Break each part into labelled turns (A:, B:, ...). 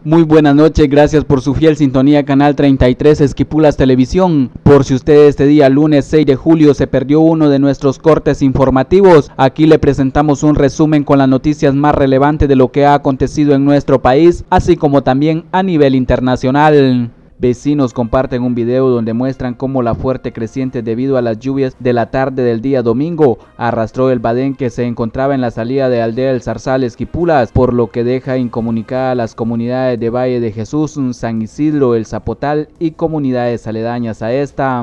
A: Muy buenas noches, gracias por su fiel sintonía. Canal 33 Esquipulas Televisión. Por si usted este día, lunes 6 de julio, se perdió uno de nuestros cortes informativos, aquí le presentamos un resumen con las noticias más relevantes de lo que ha acontecido en nuestro país, así como también a nivel internacional. Vecinos comparten un video donde muestran cómo la fuerte creciente debido a las lluvias de la tarde del día domingo arrastró el badén que se encontraba en la salida de Aldea El Zarzal Esquipulas, por lo que deja incomunicadas a las comunidades de Valle de Jesús, San Isidro, El Zapotal y comunidades aledañas a esta.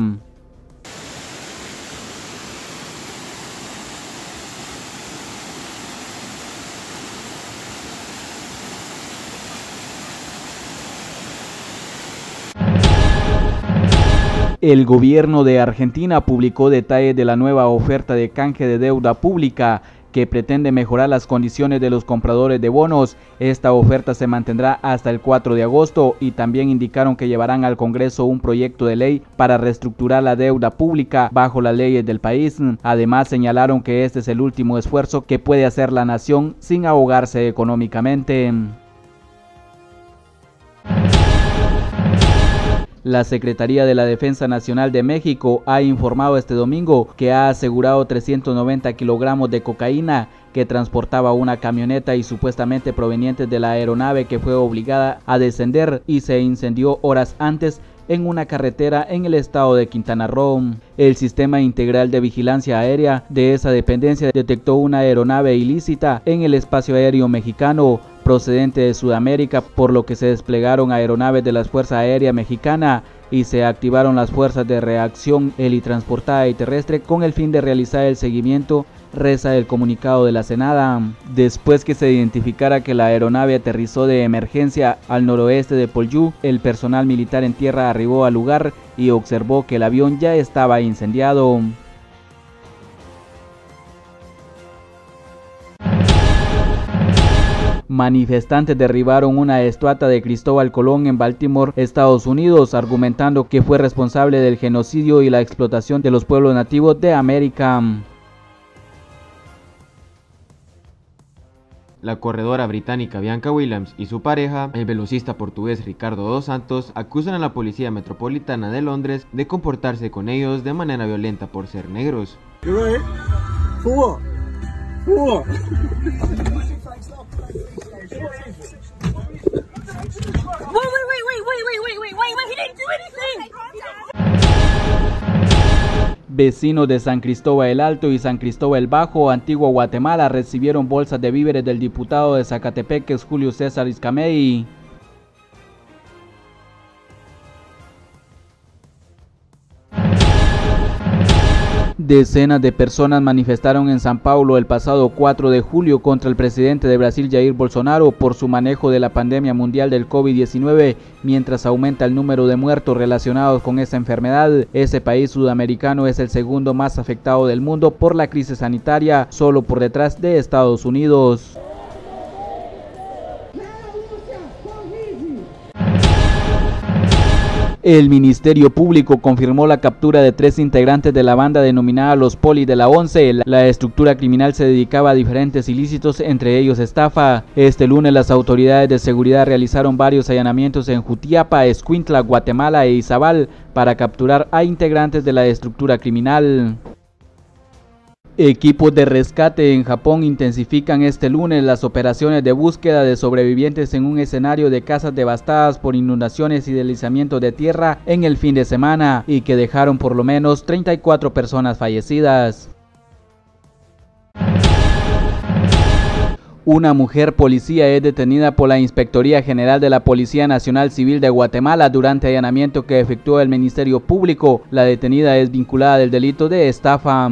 A: El gobierno de Argentina publicó detalles de la nueva oferta de canje de deuda pública que pretende mejorar las condiciones de los compradores de bonos. Esta oferta se mantendrá hasta el 4 de agosto y también indicaron que llevarán al Congreso un proyecto de ley para reestructurar la deuda pública bajo las leyes del país. Además, señalaron que este es el último esfuerzo que puede hacer la nación sin ahogarse económicamente. La Secretaría de la Defensa Nacional de México ha informado este domingo que ha asegurado 390 kilogramos de cocaína que transportaba una camioneta y supuestamente provenientes de la aeronave que fue obligada a descender y se incendió horas antes en una carretera en el estado de Quintana Roo. El Sistema Integral de Vigilancia Aérea de esa dependencia detectó una aeronave ilícita en el espacio aéreo mexicano procedente de Sudamérica, por lo que se desplegaron aeronaves de la Fuerza Aérea Mexicana y se activaron las fuerzas de reacción helitransportada y terrestre con el fin de realizar el seguimiento, reza el comunicado de la Senada. Después que se identificara que la aeronave aterrizó de emergencia al noroeste de Polyú, el personal militar en tierra arribó al lugar y observó que el avión ya estaba incendiado. Manifestantes derribaron una estatua de Cristóbal Colón en Baltimore, Estados Unidos, argumentando que fue responsable del genocidio y la explotación de los pueblos nativos de América.
B: La corredora británica Bianca Williams y su pareja, el velocista portugués Ricardo dos Santos, acusan a la Policía Metropolitana de Londres de comportarse con ellos de manera violenta por ser negros.
A: Vecinos de San Cristóbal el Alto y San Cristóbal el Bajo, Antigua Guatemala, recibieron bolsas de víveres del diputado de Zacatepeques, Julio César Iscamey. Decenas de personas manifestaron en San Paulo el pasado 4 de julio contra el presidente de Brasil, Jair Bolsonaro, por su manejo de la pandemia mundial del COVID-19, mientras aumenta el número de muertos relacionados con esta enfermedad. Ese país sudamericano es el segundo más afectado del mundo por la crisis sanitaria, solo por detrás de Estados Unidos. El Ministerio Público confirmó la captura de 3 integrantes de la banda denominada Los Poli de la 11. La estructura criminal se dedicaba a diferentes ilícitos, entre ellos estafa. Este lunes las autoridades de seguridad realizaron varios allanamientos en Jutiapa, Escuintla, Guatemala e Izabal para capturar a integrantes de la estructura criminal. Equipos de rescate en Japón intensifican este lunes las operaciones de búsqueda de sobrevivientes en un escenario de casas devastadas por inundaciones y deslizamiento de tierra en el fin de semana y que dejaron por lo menos 34 personas fallecidas. Una mujer policía es detenida por la Inspectoría General de la Policía Nacional Civil de Guatemala durante allanamiento que efectuó el Ministerio Público. La detenida es vinculada del delito de estafa.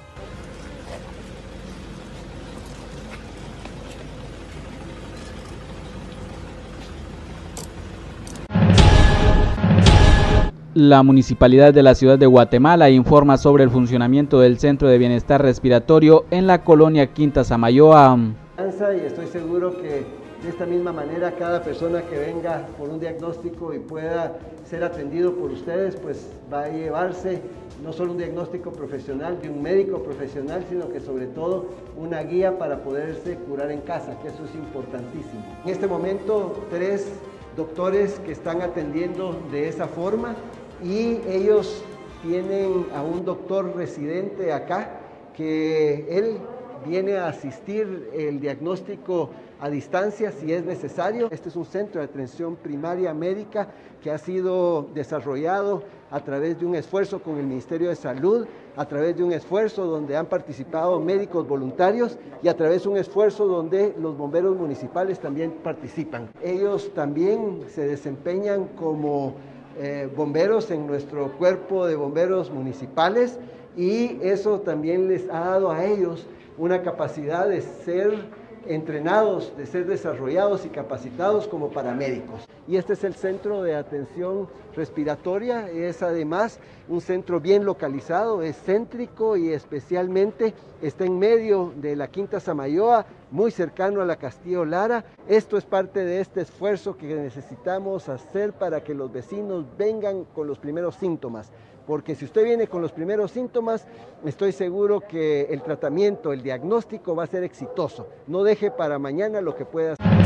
A: La Municipalidad de la Ciudad de Guatemala informa sobre el funcionamiento del Centro de Bienestar Respiratorio en la colonia Quinta Samayoa.
C: Y estoy seguro que de esta misma manera cada persona que venga por un diagnóstico y pueda ser atendido por ustedes, pues va a llevarse no solo un diagnóstico profesional de un médico profesional, sino que sobre todo una guía para poderse curar en casa, que eso es importantísimo. En este momento 3 doctores que están atendiendo de esa forma y ellos tienen a un doctor residente acá que él viene a asistir el diagnóstico a distancia si es necesario. Este es un centro de atención primaria médica que ha sido desarrollado a través de un esfuerzo con el Ministerio de Salud, a través de un esfuerzo donde han participado médicos voluntarios y a través de un esfuerzo donde los bomberos municipales también participan. Ellos también se desempeñan como bomberos en nuestro cuerpo de bomberos municipales y eso también les ha dado a ellos una capacidad de ser entrenados, de ser desarrollados y capacitados como paramédicos. Y este es el centro de atención respiratoria, es además un centro bien localizado, es céntrico y especialmente está en medio de la Quinta Samayoa, muy cercano a la Castillo Lara. Esto es parte de este esfuerzo que necesitamos hacer para que los vecinos vengan con los primeros síntomas. Porque si usted viene con los primeros síntomas, estoy seguro que el tratamiento, el diagnóstico va a ser exitoso. No deje para mañana lo que pueda hacer.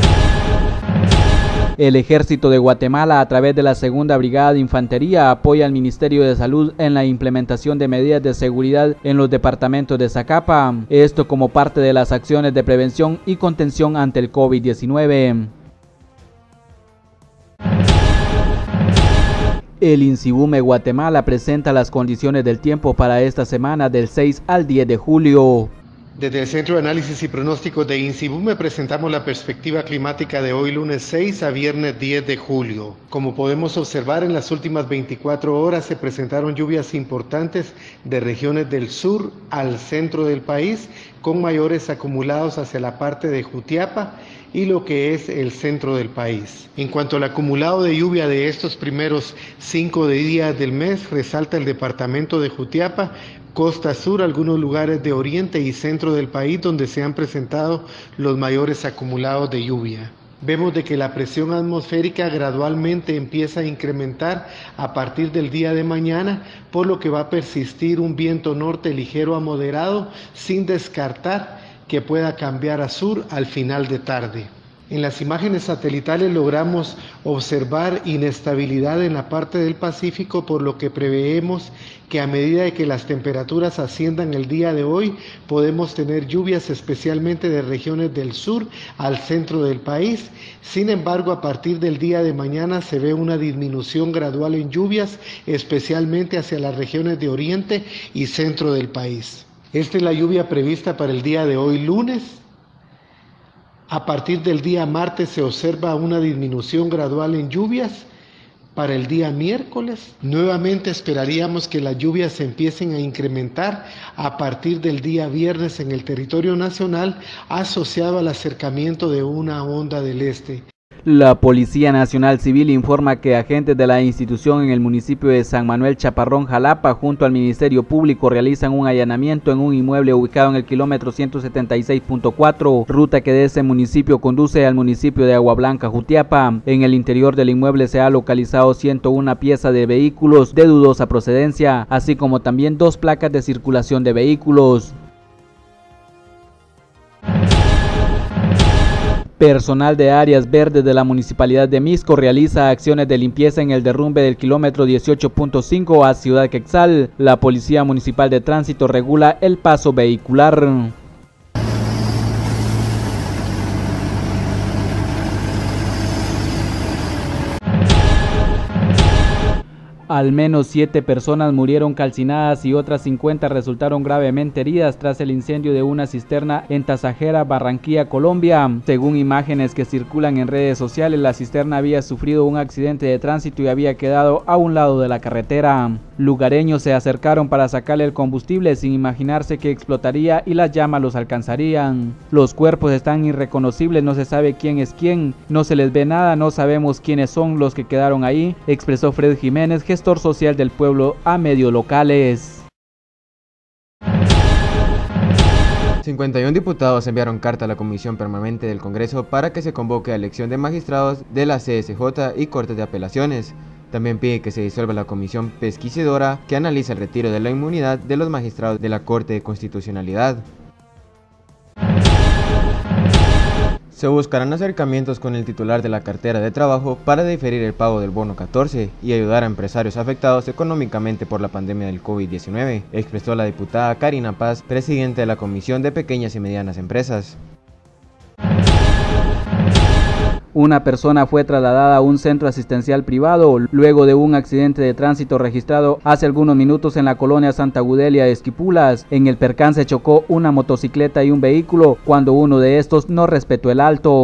A: El Ejército de Guatemala, a través de la Segunda Brigada de Infantería, apoya al Ministerio de Salud en la implementación de medidas de seguridad en los departamentos de Zacapa. Esto como parte de las acciones de prevención y contención ante el COVID-19. El INSIBUME Guatemala presenta las condiciones del tiempo para esta semana del 6 al 10 de julio.
D: Desde el Centro de Análisis y Pronósticos de INSIBUME presentamos la perspectiva climática de hoy lunes 6 a viernes 10 de julio. Como podemos observar, en las últimas 24 horas se presentaron lluvias importantes de regiones del sur al centro del país, con mayores acumulados hacia la parte de Jutiapa y lo que es el centro del país. En cuanto al acumulado de lluvia de estos primeros 5 días del mes, resalta el departamento de Jutiapa, costa sur, algunos lugares de oriente y centro del país donde se han presentado los mayores acumulados de lluvia. Vemos de que la presión atmosférica gradualmente empieza a incrementar a partir del día de mañana, por lo que va a persistir un viento norte ligero a moderado, sin descartar que pueda cambiar a sur al final de tarde. En las imágenes satelitales logramos observar inestabilidad en la parte del Pacífico, por lo que preveemos que a medida de que las temperaturas asciendan el día de hoy, podemos tener lluvias especialmente de regiones del sur al centro del país. Sin embargo, a partir del día de mañana se ve una disminución gradual en lluvias, especialmente hacia las regiones de oriente y centro del país. Esta es la lluvia prevista para el día de hoy lunes. A partir del día martes se observa una disminución gradual en lluvias. Para el día miércoles, nuevamente esperaríamos que las lluvias se empiecen a incrementar a partir del día viernes en el territorio nacional, asociado al acercamiento de una onda del este.
A: La Policía Nacional Civil informa que agentes de la institución en el municipio de San Manuel Chaparrón, Jalapa, junto al Ministerio Público, realizan un allanamiento en un inmueble ubicado en el kilómetro 176.4, ruta que de ese municipio conduce al municipio de Agua Blanca, Jutiapa. En el interior del inmueble se ha localizado 101 piezas de vehículos de dudosa procedencia, así como también 2 placas de circulación de vehículos. Personal de áreas verdes de la Municipalidad de Misco realiza acciones de limpieza en el derrumbe del kilómetro 18.5 a Ciudad Quetzal. La Policía Municipal de Tránsito regula el paso vehicular. Al menos 7 personas murieron calcinadas y otras 50 resultaron gravemente heridas tras el incendio de una cisterna en Tasajera, Barranquilla, Colombia. Según imágenes que circulan en redes sociales, la cisterna había sufrido un accidente de tránsito y había quedado a un lado de la carretera. Lugareños se acercaron para sacarle el combustible sin imaginarse que explotaría y las llamas los alcanzarían. Los cuerpos están irreconocibles, no se sabe quién es quién, no se les ve nada, no sabemos quiénes son los que quedaron ahí, expresó Fred Jiménez, gestor social del pueblo, a medios locales.
B: 51 diputados enviaron carta a la Comisión Permanente del Congreso para que se convoque a elección de magistrados de la CSJ y Cortes de Apelaciones. También pide que se disuelva la comisión pesquisidora que analiza el retiro de la inmunidad de los magistrados de la Corte de Constitucionalidad. Se buscarán acercamientos con el titular de la cartera de trabajo para diferir el pago del bono 14 y ayudar a empresarios afectados económicamente por la pandemia del COVID-19, expresó la diputada Karina Paz, presidenta de la Comisión de Pequeñas y Medianas Empresas.
A: Una persona fue trasladada a un centro asistencial privado luego de un accidente de tránsito registrado hace algunos minutos en la colonia Santa Gudelia de Esquipulas. En el percance chocó una motocicleta y un vehículo cuando uno de estos no respetó el alto.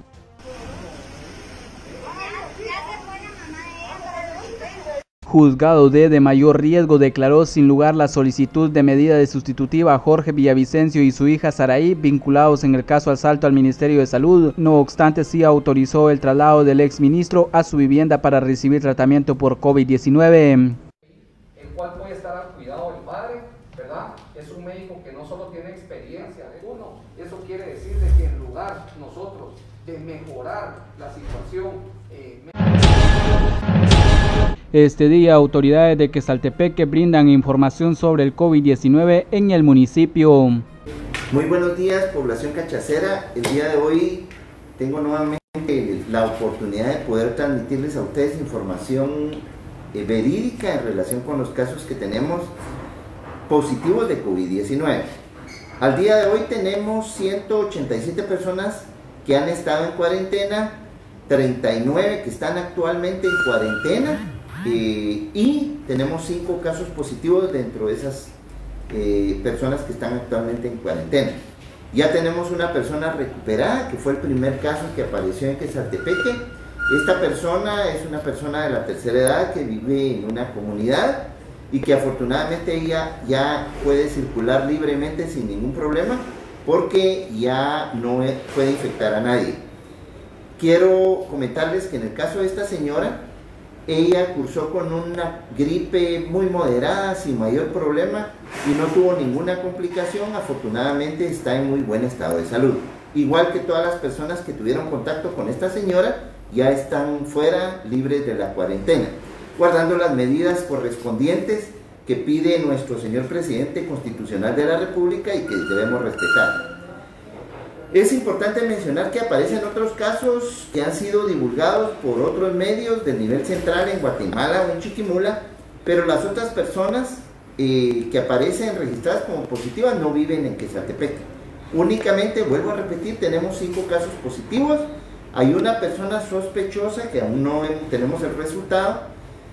A: Juzgado de mayor riesgo declaró sin lugar la solicitud de medida de sustitutiva a Jorge Villavicencio y su hija Saraí, vinculados en el caso asalto al Ministerio de Salud. No obstante, sí autorizó el traslado del exministro a su vivienda para recibir tratamiento por COVID-19.
E: El cual puede estar al cuidado del padre, ¿verdad? Es un médico que no solo tiene experiencia de uno, eso quiere decir de que en lugar nosotros de mejorar la situación,
A: Este día, autoridades de Quezaltepeque brindan información sobre el COVID-19 en el municipio.
F: Muy buenos días, población cachacera. El día de hoy tengo nuevamente la oportunidad de poder transmitirles a ustedes información verídica en relación con los casos que tenemos positivos de COVID-19. Al día de hoy tenemos 187 personas que han estado en cuarentena, 39 que están actualmente en cuarentena, y tenemos 5 casos positivos dentro de esas personas que están actualmente en cuarentena. Ya tenemos una persona recuperada, que fue el primer caso que apareció en Quezaltepeque. Esta persona es una persona de la tercera edad que vive en una comunidad y que afortunadamente ella ya puede circular libremente sin ningún problema porque ya no puede infectar a nadie. Quiero comentarles que en el caso de esta señora, ella cursó con una gripe muy moderada, sin mayor problema, y no tuvo ninguna complicación. Afortunadamente está en muy buen estado de salud. Igual que todas las personas que tuvieron contacto con esta señora, ya están fuera, libres de la cuarentena, guardando las medidas correspondientes que pide nuestro señor presidente constitucional de la República y que debemos respetar. Es importante mencionar que aparecen otros casos que han sido divulgados por otros medios del nivel central en Guatemala o en Chiquimula, pero las otras personas que aparecen registradas como positivas no viven en Quezaltepeque. Únicamente, vuelvo a repetir, tenemos 5 casos positivos, hay una persona sospechosa que aún no tenemos el resultado,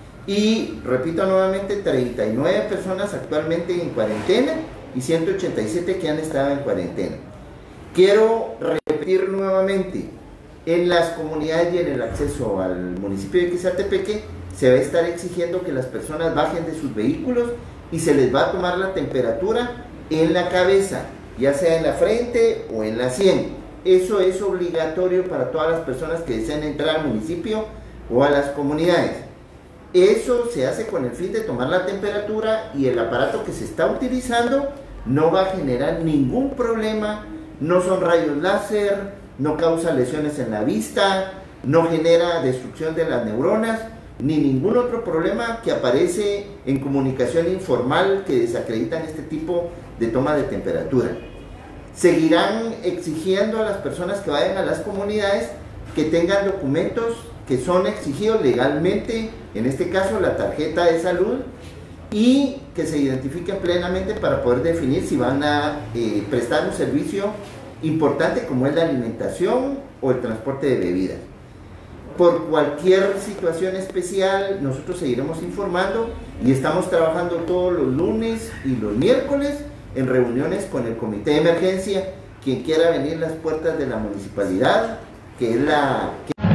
F: y repito nuevamente, 39 personas actualmente en cuarentena y 187 que han estado en cuarentena. Quiero repetir nuevamente, en las comunidades y en el acceso al municipio de Quezaltepeque se va a estar exigiendo que las personas bajen de sus vehículos y se les va a tomar la temperatura en la cabeza, ya sea en la frente o en la sien. Eso es obligatorio para todas las personas que deseen entrar al municipio o a las comunidades. Eso se hace con el fin de tomar la temperatura y el aparato que se está utilizando no va a generar ningún problema. No son rayos láser, no causa lesiones en la vista, no genera destrucción de las neuronas, ni ningún otro problema que aparece en comunicación informal que desacreditan este tipo de toma de temperatura. Seguirán exigiendo a las personas que vayan a las comunidades que tengan documentos que son exigidos legalmente, en este caso la tarjeta de salud, y que se identifiquen plenamente para poder definir si van a prestar un servicio importante como es la alimentación o el transporte de bebidas. Por cualquier situación especial nosotros seguiremos informando y estamos trabajando todos los lunes y los miércoles en reuniones con el comité de emergencia. Quien quiera venir a las puertas de la municipalidad, que es la...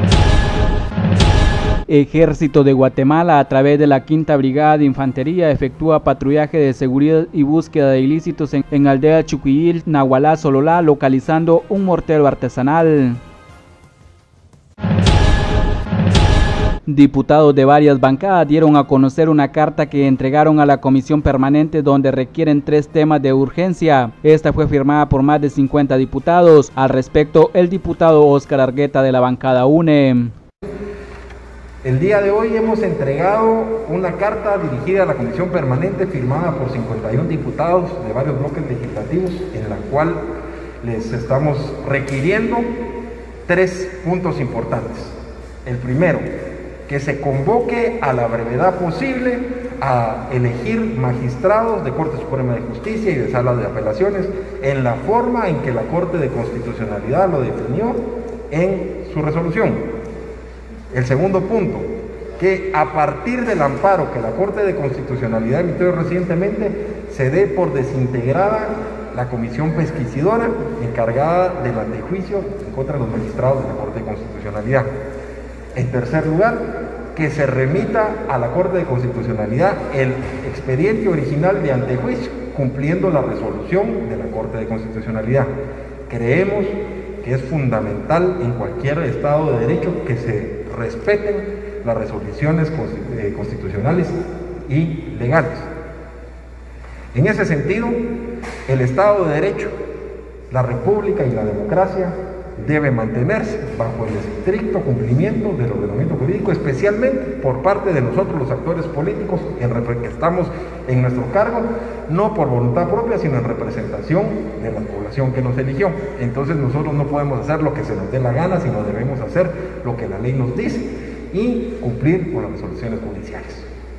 A: Ejército de Guatemala, a través de la 5ª Brigada de Infantería, efectúa patrullaje de seguridad y búsqueda de ilícitos en aldea Chuquillil, Nahualá, Sololá, localizando un mortero artesanal. Diputados de varias bancadas dieron a conocer una carta que entregaron a la Comisión Permanente donde requieren 3 temas de urgencia. Esta fue firmada por más de 50 diputados. Al respecto, el diputado Óscar Argueta de la bancada UNE.
G: El día de hoy hemos entregado una carta dirigida a la Comisión Permanente firmada por 51 diputados de varios bloques legislativos, en la cual les estamos requiriendo 3 puntos importantes. El primero, que se convoque a la brevedad posible a elegir magistrados de Corte Suprema de Justicia y de Salas de Apelaciones en la forma en que la Corte de Constitucionalidad lo definió en su resolución. El segundo punto, que a partir del amparo que la Corte de Constitucionalidad emitió recientemente, se dé por desintegrada la comisión pesquisidora encargada del antejuicio en contra de los magistrados de la Corte de Constitucionalidad. En tercer lugar, que se remita a la Corte de Constitucionalidad el expediente original de antejuicio, cumpliendo la resolución de la Corte de Constitucionalidad. Creemos que es fundamental en cualquier Estado de Derecho que se respeten las resoluciones constitucionales y legales. En ese sentido, el Estado de Derecho, la República y la democracia debe mantenerse bajo el estricto cumplimiento del ordenamiento jurídico, especialmente por parte de nosotros los actores políticos que estamos en nuestro cargo, no por voluntad propia, sino en representación de la población que nos eligió. Entonces nosotros no podemos hacer lo que se nos dé la gana, sino debemos hacer lo que la ley nos dice y cumplir con las resoluciones judiciales.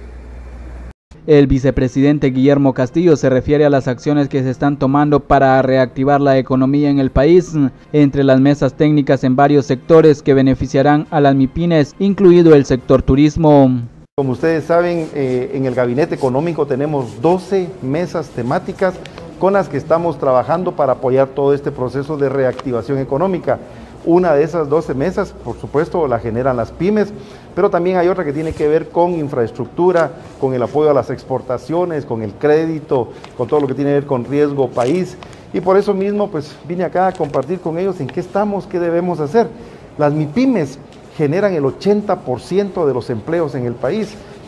A: El vicepresidente Guillermo Castillo se refiere a las acciones que se están tomando para reactivar la economía en el país, entre las mesas técnicas en varios sectores que beneficiarán a las MIPYMES, incluido el sector turismo.
H: Como ustedes saben, en el Gabinete Económico tenemos 12 mesas temáticas con las que estamos trabajando para apoyar todo este proceso de reactivación económica. Una de esas 12 mesas, por supuesto, la generan las pymes, pero también hay otra que tiene que ver con infraestructura, con el apoyo a las exportaciones, con el crédito, con todo lo que tiene que ver con riesgo país. Y por eso mismo, pues vine acá a compartir con ellos en qué estamos, qué debemos hacer. Las MIPYMES generan el 80% de los empleos en el país,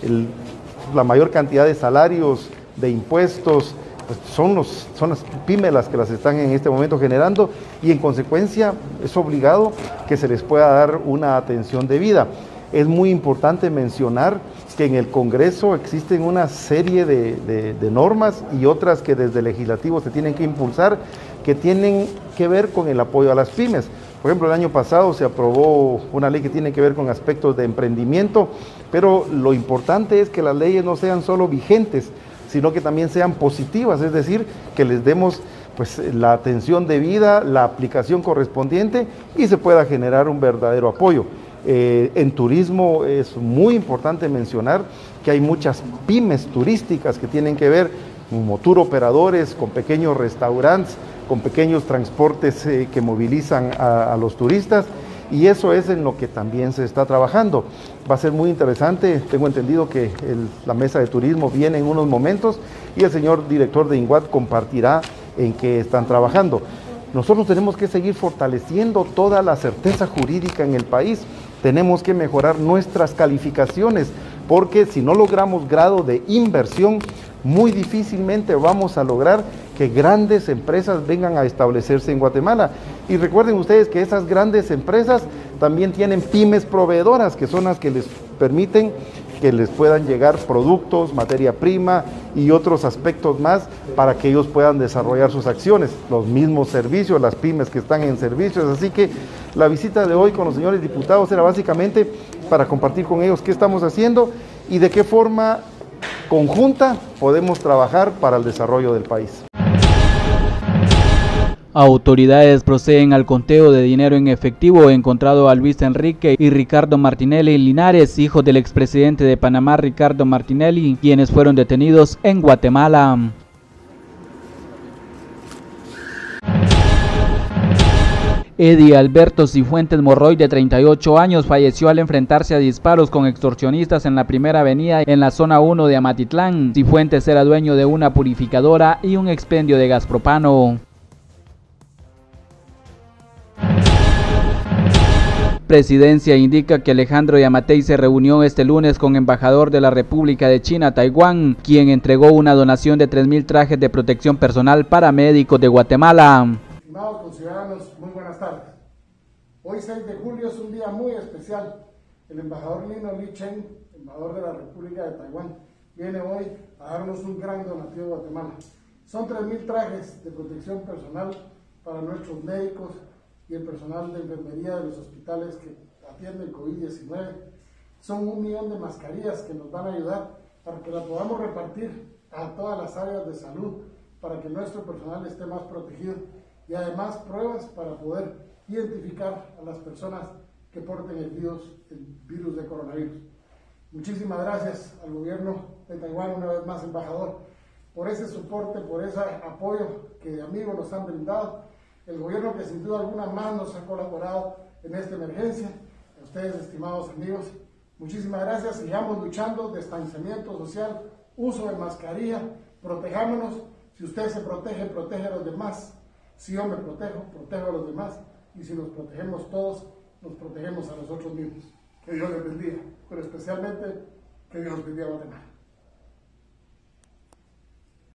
H: la mayor cantidad de salarios, de impuestos, pues son las pymes las que las están en este momento generando, y en consecuencia es obligado que se les pueda dar una atención debida. Es muy importante mencionar que en el Congreso existen una serie de normas y otras que desde el legislativo se tienen que impulsar, que tienen que ver con el apoyo a las pymes. Por ejemplo, el año pasado se aprobó una ley que tiene que ver con aspectos de emprendimiento, pero lo importante es que las leyes no sean solo vigentes, sino que también sean positivas, es decir, que les demos pues la atención debida, la aplicación correspondiente y se pueda generar un verdadero apoyo. En turismo es muy importante mencionar que hay muchas pymes turísticas que tienen que ver como tour operadores, con pequeños restaurantes, con pequeños transportes que movilizan a los turistas, y eso es en lo que también se está trabajando. Va a ser muy interesante, tengo entendido que la mesa de turismo viene en unos momentos y el señor director de INGUAT compartirá en qué están trabajando. Nosotros tenemos que seguir fortaleciendo toda la certeza jurídica en el país, tenemos que mejorar nuestras calificaciones, porque si no logramos grado de inversión, muy difícilmente vamos a lograr que grandes empresas vengan a establecerse en Guatemala. Y recuerden ustedes que esas grandes empresas también tienen pymes proveedoras, que son las que les permiten que les puedan llegar productos, materia prima y otros aspectos más para que ellos puedan desarrollar sus acciones, los mismos servicios, las pymes que están en servicios. Así que la visita de hoy con los señores diputados era básicamente para compartir con ellos qué estamos haciendo y de qué forma conjunta podemos trabajar para el desarrollo del país.
A: Autoridades proceden al conteo de dinero en efectivo encontrado a Luis Enrique y Ricardo Martinelli Linares, hijos del expresidente de Panamá Ricardo Martinelli, quienes fueron detenidos en Guatemala. Eddie Alberto Cifuentes Morroy, de 38 años, falleció al enfrentarse a disparos con extorsionistas en la Primera Avenida en la zona 1 de Amatitlán. Cifuentes era dueño de una purificadora y un expendio de gas propano. Presidencia indica que Alejandro Yamatei se reunió este lunes con embajador de la República de China, Taiwán, quien entregó una donación de 3,000 trajes de protección personal para médicos de Guatemala.
I: Estimados conciudadanos, muy buenas tardes. Hoy 6 de julio es un día muy especial. El embajador Lino Li Chen, embajador de la República de Taiwán, viene hoy a darnos un gran donativo a Guatemala. Son 3,000 trajes de protección personal para nuestros médicos y el personal de enfermería de los hospitales que atienden COVID-19. Son 1 millón de mascarillas que nos van a ayudar para que las podamos repartir a todas las áreas de salud, para que nuestro personal esté más protegido, y además pruebas para poder identificar a las personas que porten el virus de coronavirus. Muchísimas gracias al gobierno de Taiwán, una vez más, embajador, por ese soporte, por ese apoyo que de amigos nos han brindado. El gobierno que sin duda alguna más nos ha colaborado en esta emergencia. A ustedes, estimados amigos, muchísimas gracias. Sigamos luchando, distanciamiento social, uso de mascarilla, protejámonos. Si usted se protege, protege a los demás. Si yo me protejo, protejo a los demás. Y si nos protegemos todos, nos protegemos a nosotros mismos. Que Dios les bendiga, pero especialmente que Dios bendiga a Guatemala.